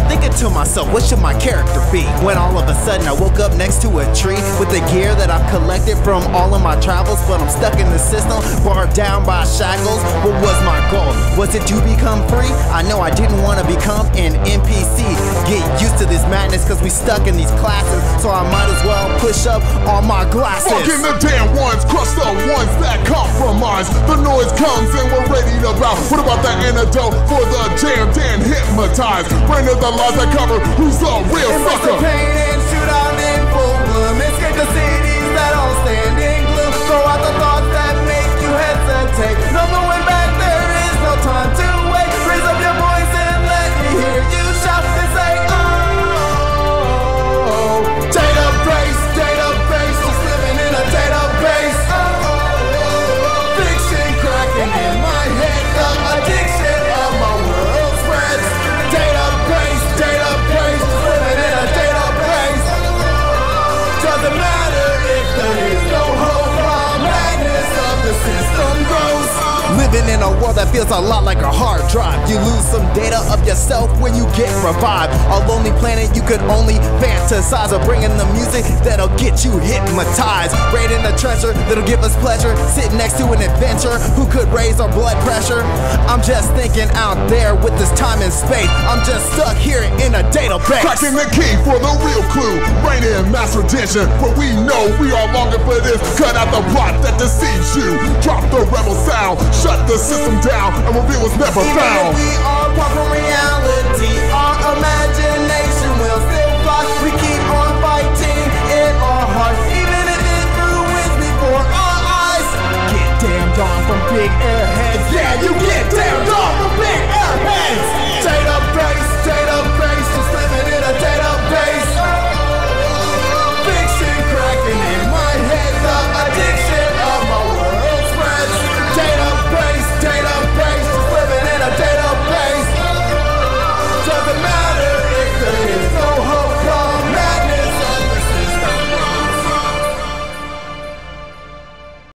thinking to myself, what should my character be? When all of a sudden I woke up next to a tree with the gear that I've collected from all of my travels, but I'm stuck in the system, barred down by shackles. What was my goal? Was it to become free? I know I didn't want to become an NPC. Get used to this madness cause we stuck in these classes, so I might as well push up all my glasses. Fucking the damn ones, crush the ones that compromise. The noise comes and we're ready to bow. What about the antidote for the jammed and hypnotized? Brain of the lies that cover, who's a real sucker? Embrace the pain and shoot out in full bloom. Escape the cities that all stand in gloom. Throw out the thoughts that make you hesitate. No going back, there is no time to wait. Raise up your voice and let me hear you shout and say, oh, database, database, just living in a database. Oh, fiction cracking in my head, the addiction of my world spreads. Database, database, just living in a database. Doesn't matter if there is no hope, while madness of the system grows. Living in a world that feels a lot like a hard drive. You lose some data of yourself when you get revived. A lonely planet you could only fantasize of, bringing the music that'll get you hypnotized. Raiding a treasure that'll give us pleasure, sitting next to an adventure who could raise our blood pressure. I'm just thinking out there with this time and space. I'm just stuck here in a database. Cracking the key for the real clue. Brain in mass retention, but we know we are longing for this. Cut out the plot that deceives you. Drop the rebel sound, shut the system down, and reveal what's never found. Even if we are far from reality,